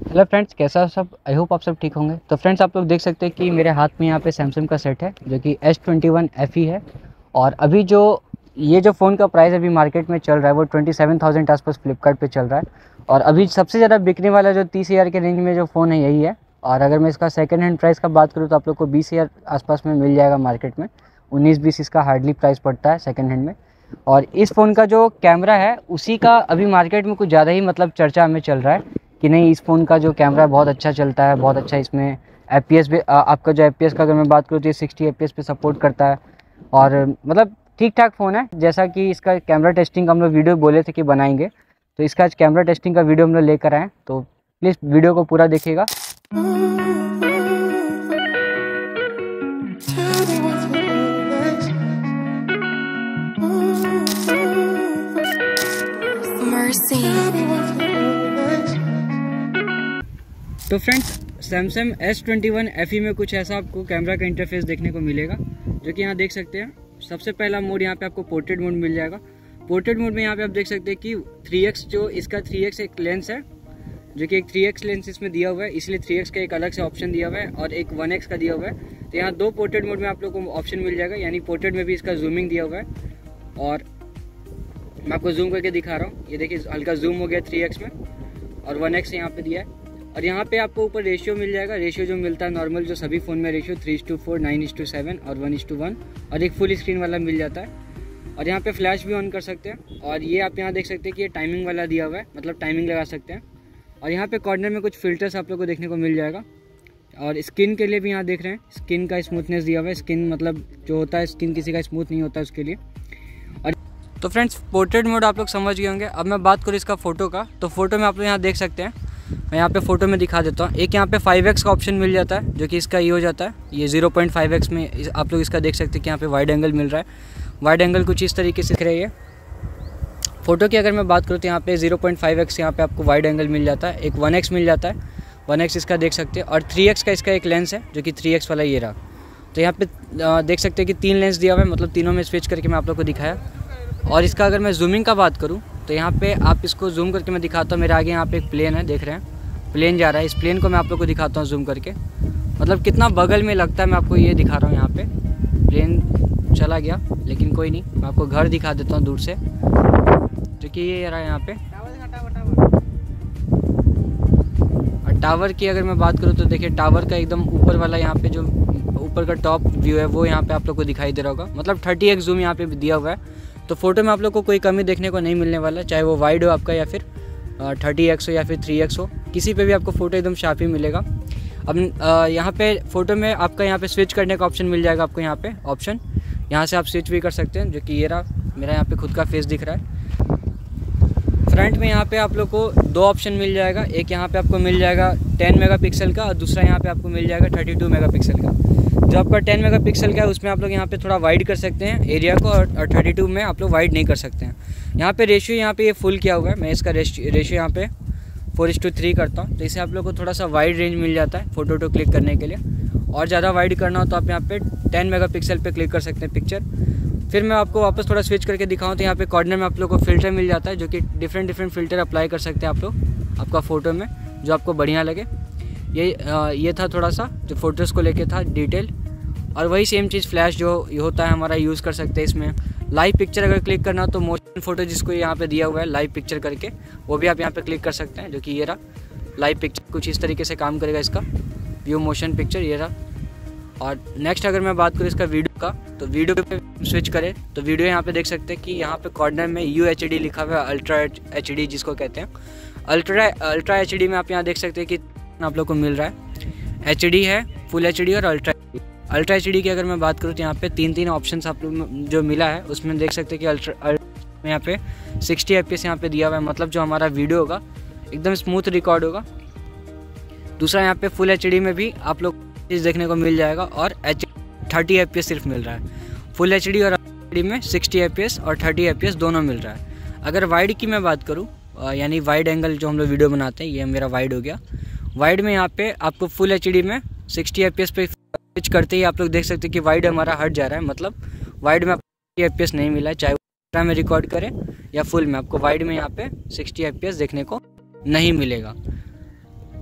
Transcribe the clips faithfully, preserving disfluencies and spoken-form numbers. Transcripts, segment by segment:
Hello friends, कैसा सब। I hope आप सब ठीक होंगे। तो फ्रेंड्स, आप लोग देख सकते हैं कि मेरे हाथ में यहाँ पे सैमसंग का सेट है जो कि S twenty one F E है। और अभी जो ये जो फ़ोन का प्राइस अभी मार्केट में चल रहा है वो ट्वेंटी सेवन थाउजेंड के आसपास फ्लिपकार्ट पे चल रहा है। और अभी सबसे ज़्यादा बिकने वाला जो तीस हज़ार के रेंज में जो फ़ोन है यही है। और अगर मैं इसका सेकेंड हैंड प्राइस का बात करूँ तो आप लोग को बीस हज़ार आसपास में मिल जाएगा मार्केट में। उन्नीस बीस इसका हार्डली प्राइस पड़ता है सेकेंड हैंड में। और इस फ़ोन का जो कैमरा है उसी का अभी मार्केट में कुछ ज़्यादा ही मतलब चर्चा हमें चल रहा है कि नहीं, इस फ़ोन का जो कैमरा है बहुत अच्छा चलता है, बहुत अच्छा इसमें एफ पी एस भी आपका जो एफ पी एस का अगर मैं बात करूँ तो ये सिक्सटी एफ पी एस पे सपोर्ट करता है। और मतलब ठीक ठाक फ़ोन है। जैसा कि इसका कैमरा टेस्टिंग का हम लोग वीडियो बोले थे कि बनाएंगे, तो इसका आज कैमरा टेस्टिंग का वीडियो हम लोग लेकर आए। तो प्लीज़ वीडियो को पूरा देखिएगा। तो friends, Samsung S twenty one F E में कुछ ऐसा आपको कैमरा का इंटरफेस देखने को मिलेगा जो कि यहाँ देख सकते हैं। सबसे पहला मोड यहाँ पे आपको पोर्ट्रेट मोड मिल जाएगा। पोर्ट्रेट मोड में यहाँ पे आप देख सकते हैं कि थ्री एक्स जो इसका थ्री एक्स एक लेंस है जो कि एक थ्री एक्स लेंस इसमें दिया हुआ है, इसलिए थ्री एक्स का एक अलग से ऑप्शन दिया हुआ है और एक वन एक्स का दिया हुआ है। तो यहाँ दो पोर्ट्रेट मोड में आप लोग को ऑप्शन मिल जाएगा, यानी पोर्ट्रेट में भी इसका जूमिंग दिया हुआ है। और मैं आपको जूम करके दिखा रहा हूँ, ये देखिए हल्का जूम हो गया थ्री एक्स में, और वन एक्स यहाँ पे दिया है। और यहाँ पे आपको ऊपर रेशियो मिल जाएगा। रेशियो जो मिलता है नॉर्मल जो सभी फ़ोन में ratio three is to four, nine is to seven और वन इज टू वन, और एक फुल स्क्रीन वाला मिल जाता है। और यहाँ पे फ्लैश भी ऑन कर सकते हैं। और ये आप यहाँ देख सकते हैं कि ये टाइमिंग वाला दिया हुआ है, मतलब टाइमिंग लगा सकते हैं। और यहाँ पे कॉर्नर में कुछ फिल्टर्स आप लोग को देखने को मिल जाएगा। और स्किन के लिए भी यहाँ देख रहे हैं स्किन का स्मूथनेस दिया हुआ है। स्किन मतलब जो होता है, स्किन किसी का स्मूथ नहीं होता उसके लिए। और तो फ्रेंड्स, पोर्ट्रेट मोड आप लोग समझ गए होंगे। अब मैं बात करूँ इसका फ़ोटो का, तो फोटो में आप लोग यहाँ देख सकते हैं। मैं यहाँ पे फ़ोटो में दिखा देता हूँ। एक यहाँ पे फाइव एक्स का ऑप्शन मिल जाता है जो कि इसका ये हो जाता है। ये ज़ीरो पॉइंट फाइव एक्स में आप लोग इसका देख सकते हैं कि यहाँ पे वाइड एंगल मिल रहा है। वाइड एंगल कुछ इस तरीके से दिख रही है। फ़ोटो की अगर मैं बात करूँ तो यहाँ पे ज़ीरो पॉइंट फाइव एक्स यहाँ पे आपको वाइड एंगल मिल जाता है। एक वन एक्स मिल जाता है, वन एक्स इसका देख सकते हैं। और थ्री एक्स का इसका एक लेंस है जो कि थ्री एक्स वाला ये रहा। तो यहाँ पे देख सकते हैं कि तीन लेंस दिया हुआ है, मतलब तीनों में स्विच करके मैं आप लोग को दिखाया। और इसका अगर मैं जूमिंग का बात करूँ तो यहाँ पे आप इसको जूम करके मैं दिखाता हूँ। मेरे आगे यहाँ पे एक प्लेन है, देख रहे हैं प्लेन जा रहा है। इस प्लेन को मैं आप लोग को दिखाता हूँ जूम करके, मतलब कितना बगल में लगता है। मैं आपको ये दिखा रहा हूँ। यहाँ पे प्लेन चला गया, लेकिन कोई नहीं, मैं आपको घर दिखा देता हूँ दूर से, जो कि ये रहा यहाँ पे। और टावर की अगर मैं बात करूँ तो देखिए टावर का एकदम ऊपर वाला यहाँ पे जो ऊपर का टॉप व्यू है वो यहाँ पे आप लोग को दिखाई दे रहा होगा। मतलब थर्टी एक्स जूम यहाँ पे दिया हुआ है। तो फोटो में आप लोग को कोई कमी देखने को नहीं मिलने वाला, चाहे वो वाइड हो आपका या फिर थर्टी एक्स हो या फिर थ्री एक्स हो, किसी पे भी आपको फ़ोटो एकदम शार्प ही मिलेगा। अब यहाँ पे फ़ोटो में आपका यहाँ पे स्विच करने का ऑप्शन मिल जाएगा आपको। यहाँ पे ऑप्शन यहाँ से आप स्विच भी कर सकते हैं, जो कि ये रहा मेरा यहाँ पे खुद का फेस दिख रहा है। फ्रंट में यहाँ पे आप लोग को दो ऑप्शन मिल जाएगा। एक यहाँ पे आपको मिल जाएगा टेन मेगापिक्सल का और दूसरा यहाँ पे आपको मिल जाएगा थर्टी टू मेगापिक्सल का। जो आपका टेन मेगापिक्सल का है उसमें आप लोग यहाँ पे थोड़ा वाइड कर सकते हैं एरिया को, और थर्टी टू में आप लोग वाइड नहीं कर सकते हैं। यहाँ पे रेशियो यहाँ पे ये फुल किया हुआ है। मैं इसका रेशियो यहाँ पे फोर इस टू थ्री करता हूँ, तो इससे आप लोग को थोड़ा सा वाइड रेंज मिल जाता है फ़ोटो टो क्लिक करने के लिए। और ज़्यादा वाइड करना हो तो आप यहाँ पे टेन मेगापिक्सल पे क्लिक कर सकते हैं पिक्चर। फिर मैं आपको वापस थोड़ा स्विच करके दिखाऊँ तो यहाँ पे कॉर्नर में आप लोग को फ़िल्टर मिल जाता है, जो कि डिफरेंट डिफरेंट फ़िल्टर अप्लाई कर सकते हैं आप लोग आपका फ़ोटो में, जो आपको बढ़िया लगे। ये आ, ये था थोड़ा सा जो फ़ोटोज़ को लेके था डिटेल। और वही सेम चीज़ फ्लैश जो होता है हमारा यूज़ कर सकते हैं इसमें। लाइव पिक्चर अगर क्लिक करना हो तो मोशन फ़ोटो जिसको यहाँ पे दिया हुआ है लाइव पिक्चर करके, वो भी आप यहाँ पे क्लिक कर सकते हैं, जो कि ये रहा लाइव पिक्चर। कुछ इस तरीके से काम करेगा इसका व्यू मोशन पिक्चर, ये रहा। और नेक्स्ट अगर मैं बात करूँ इसका वीडियो का, तो वीडियो पे स्विच करें तो वीडियो यहाँ पे देख सकते हैं कि यहाँ पे कॉर्नर में यू एच डी लिखा हुआ है, अल्ट्रा एच डी जिसको कहते हैं। अल्ट्रा अल्ट्रा एच डी में आप यहाँ देख सकते हैं कि आप लोग को मिल रहा है एच डी है, फुल एच डी और अल्ट्रा अल्ट्रा एच डी की अगर मैं बात करूँ तो यहाँ पे तीन तीन ऑप्शंस आप लोग जो मिला है उसमें देख सकते हैं कि अल्ट्रा में यहाँ पे सिक्सटी एफ पी एस यहाँ पे दिया हुआ है, मतलब जो हमारा वीडियो होगा एकदम स्मूथ रिकॉर्ड होगा। दूसरा यहाँ पे फुल एच डी में भी आप लोग चीज़ देखने को मिल जाएगा, और H thirty F P S सिर्फ मिल रहा है। फुल एच डी और एच डी में सिक्सटी एफ पी एस और थर्टी एफ पी एस दोनों मिल रहा है। अगर वाइड की मैं बात करूँ, यानी वाइड एंगल जो हम लोग वीडियो बनाते हैं, ये मेरा वाइड हो गया। वाइड में यहाँ पे आपको फुल एच डी में सिक्सटी एफ पी एस पे स्विच करते ही आप लोग देख सकते हैं कि वाइड हमारा हट जा रहा है, मतलब वाइड में सिक्सटी एफ पी एस नहीं मिला है, चाहे वो में रिकॉर्ड करें या फुल में, आपको वाइड में यहाँ पे सिक्सटी एफ पी एस देखने को नहीं मिलेगा।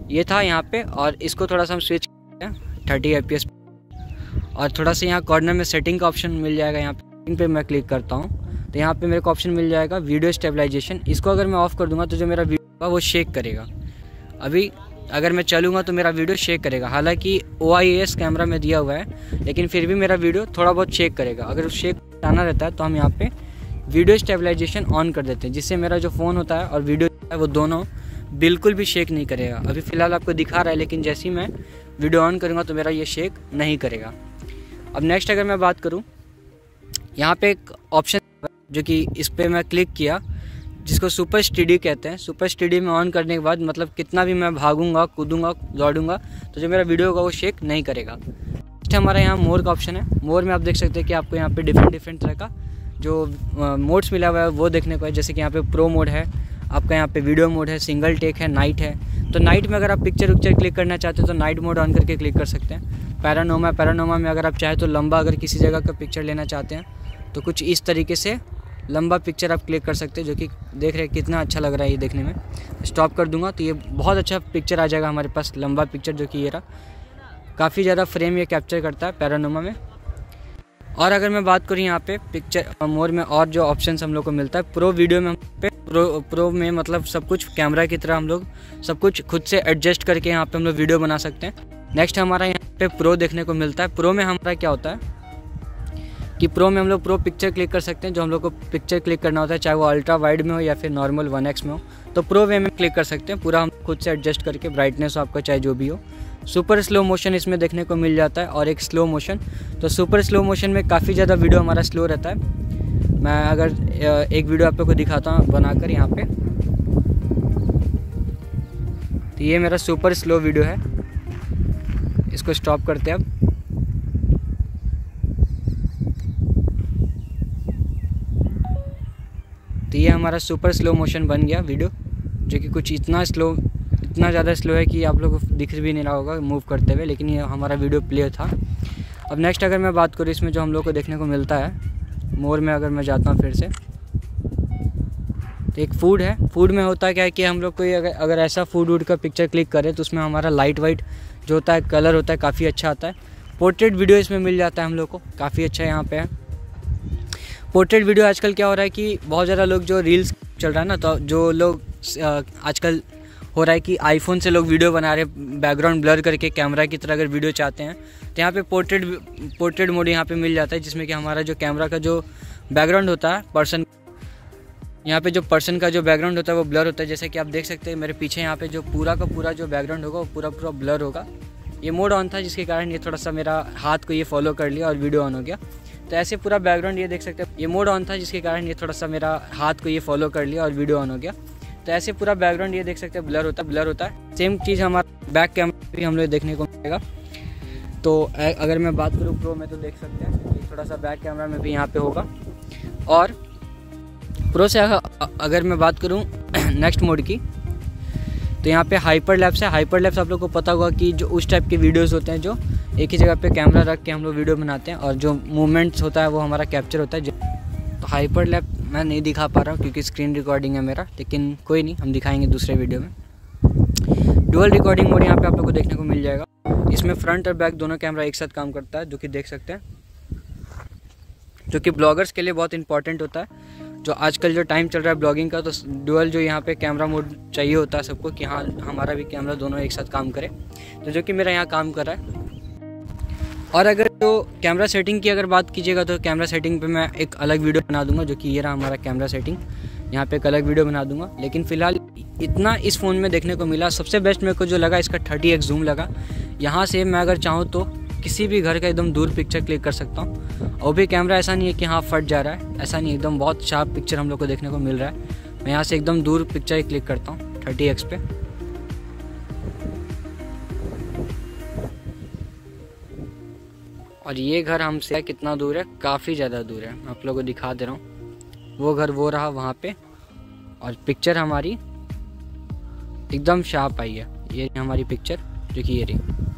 ये था यहाँ पे, और इसको थोड़ा सा हम स्विच करते हैं थर्टी एफ पी एस, और थोड़ा सा यहाँ कॉर्नर में सेटिंग का ऑप्शन मिल जाएगा। यहाँ पे सेटिंग पे मैं क्लिक करता हूँ तो यहाँ पे मेरे को ऑप्शन मिल जाएगा वीडियो स्टेबलाइजेशन। इसको अगर मैं ऑफ़ कर दूँगा तो जो मेरा वीडियो होगा वो शेक करेगा। अभी अगर मैं चलूँगा तो मेरा वीडियो शेक करेगा, हालांकि ओ आई एस कैमरा में दिया हुआ है, लेकिन फिर भी मेरा वीडियो थोड़ा बहुत शेक करेगा। अगर शेक आना रहता है तो हम यहाँ पे वीडियो स्टेबलाइजेशन ऑन कर देते हैं, जिससे मेरा जो फ़ोन होता है और वीडियो है वो दोनों बिल्कुल भी शेक नहीं करेगा। अभी फ़िलहाल आपको दिखा रहा है, लेकिन जैसे ही मैं वीडियो ऑन करूँगा तो मेरा ये शेक नहीं करेगा। अब नेक्स्ट अगर मैं बात करूँ, यहाँ पे एक ऑप्शन जो कि इस पर मैं क्लिक किया, जिसको सुपर स्टडी कहते हैं। सुपर स्टडी में ऑन करने के बाद मतलब कितना भी मैं भागूंगा, कूदूंगा, दौड़ूंगा तो जो मेरा वीडियो होगा वो शेक नहीं करेगा। नेक्स्ट हमारा यहाँ मोर का ऑप्शन है। मोर में आप देख सकते हैं कि आपको यहाँ पे डिफरेंट डिफरेंट तरह का जो मोड्स मिला हुआ है वो देखने को है। जैसे कि यहाँ पे प्रो मोड है, आपका यहाँ पे वीडियो मोड है, सिंगल टेक है, नाइट है। तो नाइट में अगर आप पिक्चर उक्चर क्लिक करना चाहते हो तो नाइट मोड ऑन करके क्लिक कर सकते हैं। पैरानोमा पैरानोमा में अगर आप चाहें तो लंबा अगर किसी जगह का पिक्चर लेना चाहते हैं तो कुछ इस तरीके से लंबा पिक्चर आप क्लिक कर सकते हैं, जो कि देख रहे हैं कितना अच्छा लग रहा है ये देखने में। स्टॉप कर दूंगा तो ये बहुत अच्छा पिक्चर आ जाएगा हमारे पास, लंबा पिक्चर, जो कि ये रहा। काफ़ी ज़्यादा फ्रेम ये कैप्चर करता है पैरानोमा में। और अगर मैं बात करूँ यहाँ पे पिक्चर मोर में और जो ऑप्शंस हम लोग को मिलता है, प्रो वीडियो में पे प्रो प्रो में मतलब सब कुछ कैमरा की तरह हम लोग सब कुछ खुद से एडजस्ट करके यहाँ पे हम लोग वीडियो बना सकते हैं। नेक्स्ट हमारा यहाँ पे प्रो देखने को मिलता है। प्रो में हमारा क्या होता है कि प्रो में हम लोग प्रो पिक्चर क्लिक कर सकते हैं। जो हम लोग को पिक्चर क्लिक करना होता है, चाहे वो अल्ट्रा वाइड में हो या फिर नॉर्मल वन एक्स में हो, तो प्रो वे में क्लिक कर सकते हैं। पूरा हम खुद से एडजस्ट करके ब्राइटनेस आपका चाहे जो भी हो। सुपर स्लो मोशन इसमें देखने को मिल जाता है, और एक स्लो मोशन। तो सुपर स्लो मोशन में काफ़ी ज़्यादा वीडियो हमारा स्लो रहता है। मैं अगर एक वीडियो आप लोग को दिखाता हूँ बनाकर यहाँ पे, तो ये मेरा सुपर स्लो वीडियो है। इसको स्टॉप करते हैं अब। तो ये हमारा सुपर स्लो मोशन बन गया वीडियो, जो कि कुछ इतना स्लो इतना ज़्यादा स्लो है कि आप लोग को दिख भी नहीं रहा होगा मूव करते हुए, लेकिन ये हमारा वीडियो प्ले था। अब नेक्स्ट अगर मैं बात करूँ इसमें जो हम लोग को देखने को मिलता है, मोर में अगर मैं जाता हूँ फिर से, तो एक फूड है। फूड में होता क्या है कि हम लोग कोई अगर अगर ऐसा फूड वूड का पिक्चर क्लिक करें तो उसमें हमारा लाइट वाइट जो होता है, कलर होता है, काफ़ी अच्छा आता है। पोर्ट्रेट वीडियो इसमें मिल जाता है हम लोग को, काफ़ी अच्छा यहाँ पे है। पोर्ट्रेट वीडियो आजकल क्या हो रहा है कि बहुत ज़्यादा लोग जो रील्स चल रहा है ना, तो जो लोग आजकल हो रहा है कि आईफोन से लोग वीडियो बना रहे हैं बैकग्राउंड ब्लर करके कैमरा की तरह अगर वीडियो चाहते हैं, तो यहाँ पे पोर्ट्रेट पोर्ट्रेट मोड यहाँ पे मिल जाता है, जिसमें कि हमारा जो कैमरा का जो बैकग्राउंड होता है पर्सन, यहाँ पे जो पर्सन का जो बैकग्राउंड होता है वो ब्लर होता है। जैसे कि आप देख सकते हैं मेरे पीछे यहाँ पे जो पूरा का पूरा जो बैकग्राउंड होगा वो पूरा पूरा ब्लर होगा। ये मोड ऑन था जिसके कारण ये थोड़ा सा मेरा हाथ को ये फॉलो कर लिया और वीडियो ऑन हो गया। तो ऐसे पूरा बैकग्राउंड ये देख सकते हैं, ये मोड ऑन था जिसके कारण ये थोड़ा सा मेरा हाथ को ये फॉलो कर लिया और वीडियो ऑन हो गया। तो ऐसे पूरा बैकग्राउंड ये देख सकते हैं ब्लर होता है ब्लर होता है सेम चीज़ हमारा बैक कैमरा भी हम लोग देखने को मिलेगा। तो अगर मैं बात करूँ प्रो में तो देख सकते हैं कि थोड़ा सा बैक कैमरा में भी यहाँ पे होगा। और प्रो से अगर मैं बात करूँ नेक्स्ट मोड की, तो यहाँ पे हाइपर लैप्स है। हाइपर लैप्स आप लोग को पता होगा कि जो उस टाइप के वीडियोस होते हैं जो एक ही जगह पे कैमरा रख के हम लोग वीडियो बनाते हैं और जो मूवमेंट्स होता है वो हमारा कैप्चर होता है। जो तो हाइपर लैप मैं नहीं दिखा पा रहा हूँ क्योंकि स्क्रीन रिकॉर्डिंग है मेरा, लेकिन कोई नहीं, हम दिखाएंगे दूसरे वीडियो में। डुअल रिकॉर्डिंग मोड यहाँ पे आप लोग को देखने को मिल जाएगा। इसमें फ्रंट और बैक दोनों कैमरा एक साथ काम करता है, जो कि देख सकते हैं, जो कि ब्लॉगर्स के लिए बहुत इंपॉर्टेंट होता है। जो आजकल जो टाइम चल रहा है ब्लॉगिंग का, तो डुअल जो यहाँ पे कैमरा मोड चाहिए होता है सबको कि हाँ हमारा भी कैमरा दोनों एक साथ काम करे, तो जो कि मेरा यहाँ काम कर रहा है। और अगर जो कैमरा सेटिंग की अगर बात कीजिएगा तो कैमरा सेटिंग पे मैं एक अलग वीडियो बना दूंगा, जो कि ये रहा हमारा कैमरा सेटिंग। यहाँ पे एक अलग वीडियो बना दूंगा, लेकिन फ़िलहाल इतना इस फ़ोन में देखने को मिला। सबसे बेस्ट मेरे को जो लगा इसका थर्टी एक्स जूम लगा। यहाँ से मैं अगर चाहूँ तो किसी भी घर का एकदम दूर पिक्चर क्लिक कर सकता हूँ। और भी कैमरा ऐसा नहीं है कि हाँ फट जा रहा है, ऐसा नहीं, एकदम बहुत शार्प पिक्चर हम लोग को देखने को मिल रहा है। मैं यहाँ से एकदम दूर पिक्चर क्लिक करता हूँ थर्टी एक्स पे। और ये घर हमसे कितना दूर है, काफ़ी ज़्यादा दूर है, आप लोगों को दिखा दे रहा हूँ। वो घर वो रहा वहाँ पे, और पिक्चर हमारी एकदम शार्प आई है। ये हमारी पिक्चर जो कि ये रही।